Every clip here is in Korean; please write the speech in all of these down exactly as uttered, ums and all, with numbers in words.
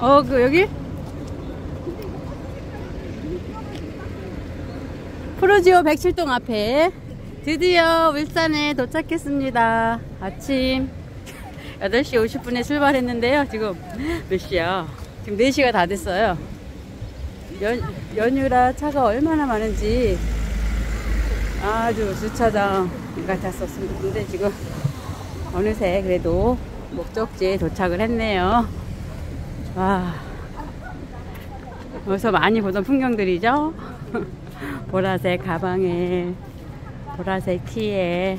어, 그 여기? 프로지오 백칠 동 앞에 드디어 울산에 도착했습니다. 아침 여덟 시 오십 분에 출발했는데요. 지금 몇 시야? 지금 네 시가 다 됐어요. 연, 연휴라 차가 얼마나 많은지 아주 주차장 같았었습니다. 근데 지금 어느새 그래도 목적지에 도착을 했네요. 와, 어디서 많이 보던 풍경들이죠? 보라색 가방에 보라색 티에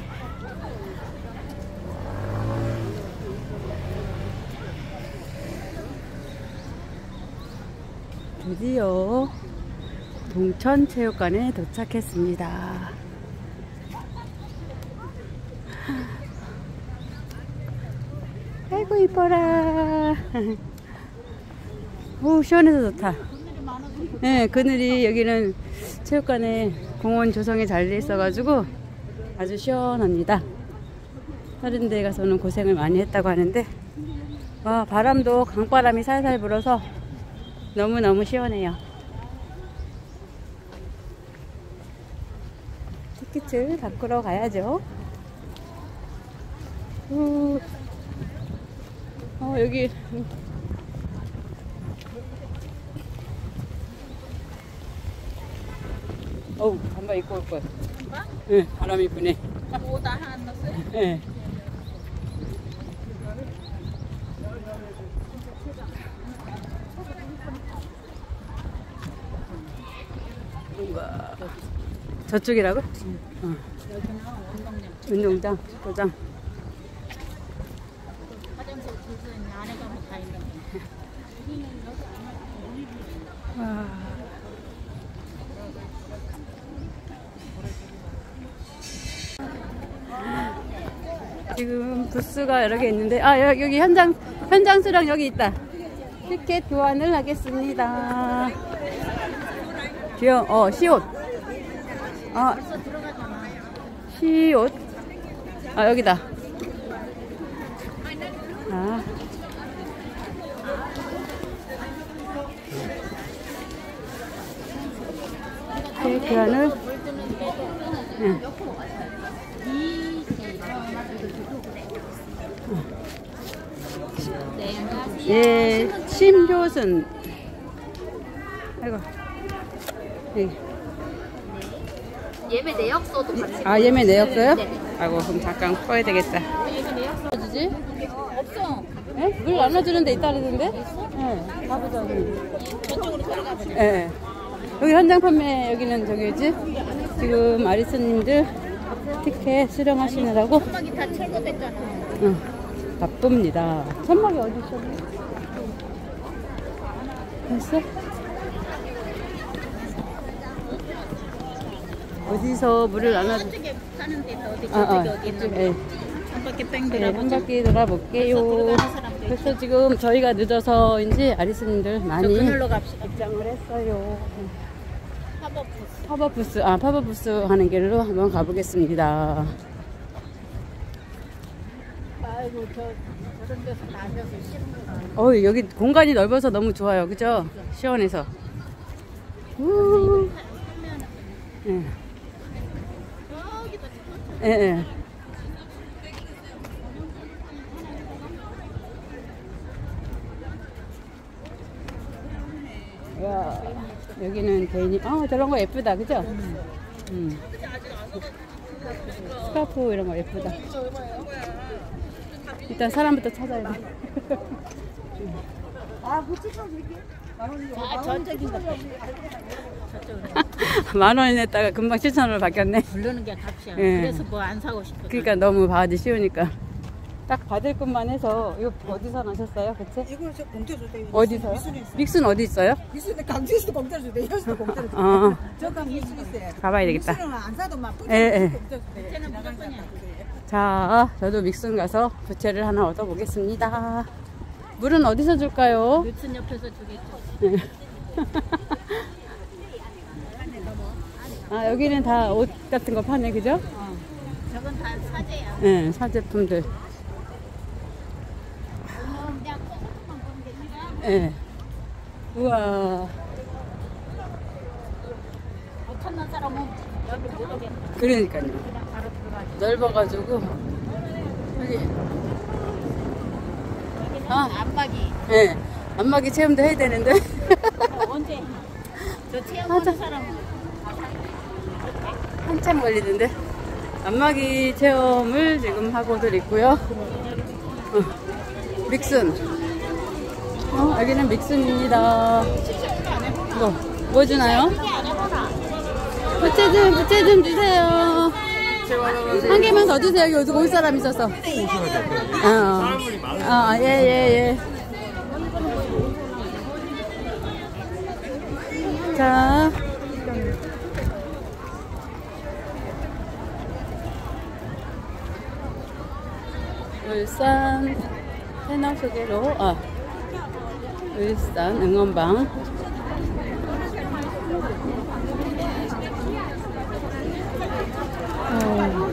드디어 동천체육관에 도착했습니다. 아이고 이뻐라. 오, 시원해서 좋다. 네, 그늘이 여기는 체육관에 공원 조성이 잘 돼 있어가지고 아주 시원합니다. 다른 데 가서는 고생을 많이 했다고 하는데 와, 바람도 강바람이 살살 불어서 너무너무 시원해요. 티켓을 바꾸러 가야죠. 우. 어, 여기 어우, 잠바 입고 올걸. 잠바? 네, 바람이 부네. 옷 다 안 넣었어요? 네. 우와. 저쪽이라고? 응. 어. 여기는 운동장. 운동장, 축구장. 화장실 주소는 안에 가면 다 있는 거. 와. 지금 부스가 여러 개 있는데, 아, 여기, 여기 현장, 현장 수령 여기 있다. 티켓 교환을 하겠습니다. 귀여워. 어, 시옷. 아, 시옷. 아, 여기다. 아. 티켓 교환을. 응. 예, 심효순. 아이고. 예. 예매 내역서도 같이. 아, 예매 내역서요? 네. 아이고, 그럼 잠깐 꺼야 되겠다. 예매 내역서 주지? 없어. 예? 물 안 넣어주는데 있다 그러던데? 예. 가보자. 저쪽으로 들어가 보자. 예. 여기 현장 판매, 여기는 저기지? 지금 아리스님들 티켓 수령하시느라고. 천막이 다 철거됐잖아. 응. 바쁩니다. 천막이 어디 있어? 됐어? 어디서 물을 안 하지? 저쪽에 사는 데서 어디 아, 저쪽에 아, 어디 예. 있는데 한 바퀴 뺑 네, 돌아보자. 한 바퀴 돌아볼게요. 그래서 지금 저희가 늦어서인지 아리스님들 저 많이 그늘로 갑시다. 입장을 했어요. 팝업 부스. 팝업 부스, 아, 팝업 부스 하는 길로 한번 가보겠습니다. 아이고 저 저런 데서 앉아서 쉬는 거. 어, 여기 공간이 넓어서 너무 좋아요. 그죠? 시원해서. 우. 예. 예, 예. 와, 여기는 개인이, 아, 저런 거 예쁘다. 그죠? 음. 스카프 이런 거 예쁘다. 일단 사람부터 찾아야 돼. 아, 저쪽인 것 같아. 만 원 냈다가 금방 칠천 원으로 바뀌었네. 부르는 게 값이야. 예. 그래서 뭐 안 사고 싶어. 그러니까 너무 받기 쉬우니까. 딱 받을 것만 해서. 이거 어디서 나셨어요? 그치? 이거 저 공짜 주세요. 어디서요? 미순에 있어요. 믹스는 어디 있어요? 미순에 강주에서도 공짜 주세요. 여기서도 공짜 주세요. 어, 저강 미순 있어요. 가봐야 되겠다. 미순은 안 사도 막 예, 예. 공짜 주세요. 쟤는 무조건이야. 자, 저도 믹슨 가서 부채를 하나 얻어보겠습니다. 물은 어디서 줄까요? 뮤튼 옆에서 주겠죠. 네. 아, 여기는 다 옷 같은 거 파네, 그죠? 어. 저건 다 사제야. 네, 사제품들. 어, 그냥 소속만 보면 되니까. 네. 우와. 못 찾는 사람은 여기 못 오겠네. 그러니까요. 그냥 바로 들어가지. 넓어가지고 여기. 여기는 아. 안마기. 예. 네. 안마기 체험도 해야 되는데. 어, 언제? 저 체험하는 맞아. 사람은 한참 걸리는데. 안마기 체험을 지금 하고들 있고요. 어. 믹순. 어, 여기는 믹순입니다. 뭐, 뭐 주나요? 부채 좀, 부채 좀 주세요. 한 개만 더 주세요. 여기 올 사람 있어서. 어, 어, 예, 예, 예. 자. 울산 채널 소개로, 아, 울산 응원방. 어.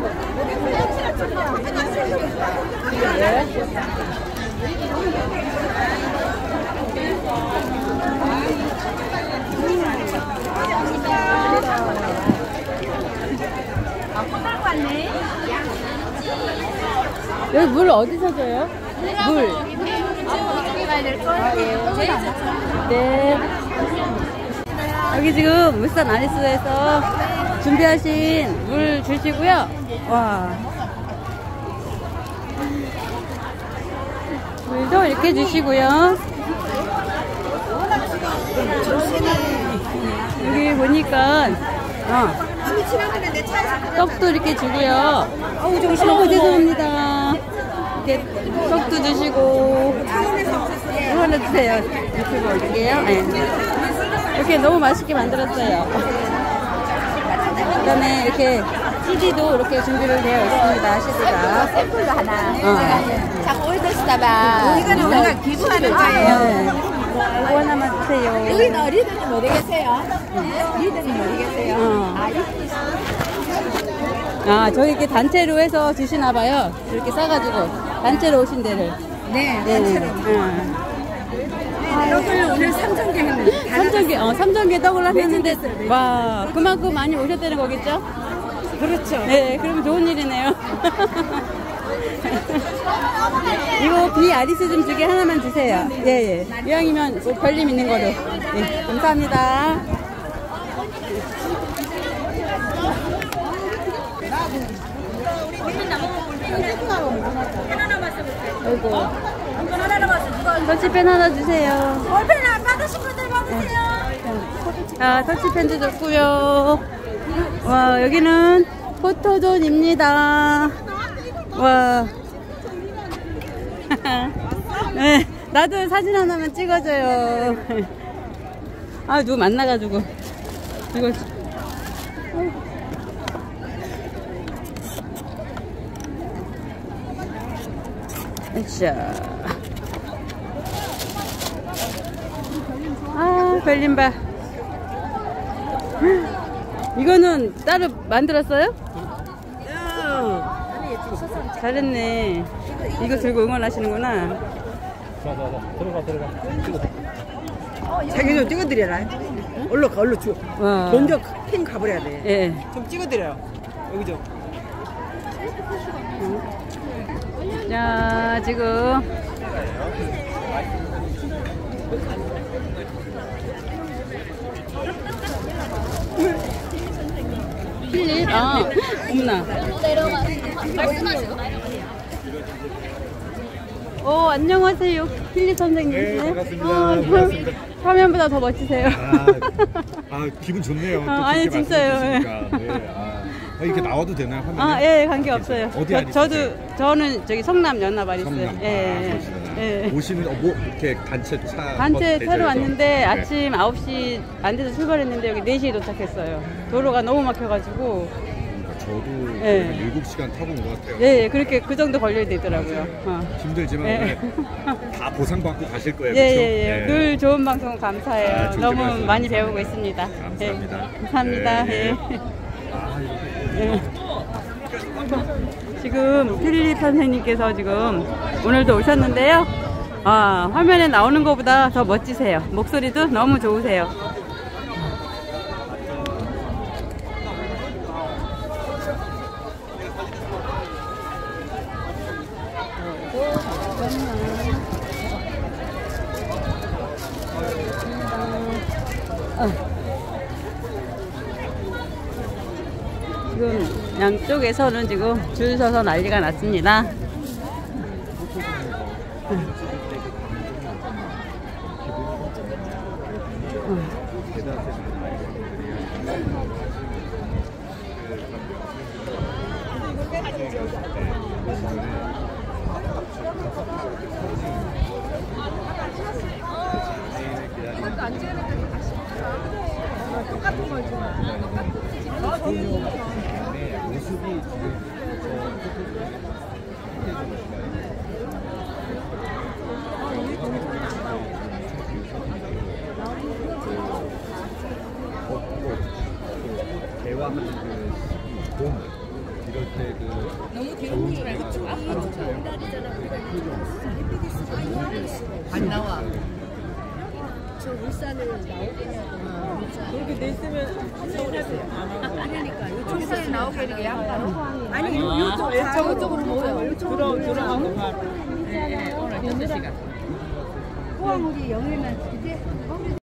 여기 물 어디서 줘요? 물. 네. 여기 지금 울산 아리스에서 준비하신 물 주시고요. 와. 물도 이렇게 주시고요. 여기 보니까 어, 떡도 이렇게 주고요. 어우, 정신없어. 죄송합니다. 이렇게 떡도 주시고. 이거 하나 주세요. 유튜브 올릴게요. 네. 이렇게 너무 맛있게 만들었어요. 그 다음에 이렇게 씨디도 이렇게 준비를 되어 있습니다. 씨디가. 샘플도 하나. 어. 자꾸 올드시다봐. 이거는 내가 기부하는 거예요. 네. 이거 하나만 주세요. 여기는 어리들은 어디 계세요? 어리들은 어디 계세요? 어. 아, 아, 저기 이렇게 단체로 해서 주시나봐요. 이렇게 싸가지고. 단체로 오신 데를. 네, 네. 단체로. 응. 떡을 오늘 삼천 개 했는데. 삼천 개, 어, 삼천 개 떡을 하셨는데, 와, 그만큼 많이 오셨다는 거겠죠? 그렇죠. 네, 그럼 좋은 일이네요. 이거 비 아리스 좀 두 개 하나만 주세요. 예, 예. 이왕이면 뭐 별림 있는 거로. 예, 감사합니다. 아이고. 터치펜 하나 주세요. 볼펜 안 받으신 분들 받으세요. 자, 터치펜도 줬고요. 와, 여기는 포토존입니다. 와. 네, 나도 사진 하나만 찍어줘요. 아, 누구 만나가지고. 이거. 으쌰. 아, 별림바. 이거는 따로 만들었어요? 잘했네. 이거 들고 응원하시는구나. 자, 자, 자, 들어가, 들어가. 자기 좀 찍어드려라. 얼른 가, 얼른 줘. 와. 먼저 팬 가버려야 돼. 예. 좀 찍어드려요. 여기 좀. 자, 지금. 필립, 아, 없나. 오, 안녕하세요. 필립 선생님이세요? 네, 반갑습니다. 어, 반갑습니다. 화면보다 더 멋지세요. 아, 아 기분 좋네요. 또 아, 아니, 그렇게 진짜요. 말씀해주시니까. 네, 아, 아, 이렇게 나와도 되나요? 화면에? 아, 예, 관계 없어요. 어디 저, 아리스세요? 저도, 저는 저기 성남 연합아리스. 성남. 예, 아, 예. 그러시구나. 예. 오시는, 어, 뭐, 이렇게 단체 차. 단체 버스 타러 대절해서. 왔는데 네. 아침 아홉 시 안 돼서 출발했는데 여기 네 시에 도착했어요. 도로가 너무 막혀가지고. 저도 네. 한 일곱 시간 타고 온 것 같아요. 예, 예, 그렇게 그 정도 걸려야 되더라고요. 어. 힘들지만 예. 오늘 다 보상받고 가실 거예요. 예, 그렇죠? 예, 예. 늘 좋은 방송 감사해요. 아, 좋게 너무 말씀 많이 감사합니다. 배우고 있습니다. 감사합니다. 예, 감사합니다. 네, 예. 네. 아, 이렇게. 예. 지금 필립 선생님께서 지금 오늘도 오셨는데요. 아, 화면에 나오는 것보다 더 멋지세요. 목소리도 너무 좋으세요. 지금 양쪽에서는 지금 줄 서서 난리가 났습니다. 똑같은 걸 모습이 대화하는 그봄 이럴 때 그 너무 귀여운 줄 알고 안 나와. 저 울산을 나오겠냐고. 그렇게 돼 있으면 서울에서 안 하고. 그러니까 이쪽 울산에 나오게 이렇게 양가로. 아니 이쪽 저쪽으로 모여. 들어 들어가고 바로. 오늘 여섯 시간. 포항 우리 영일만 이제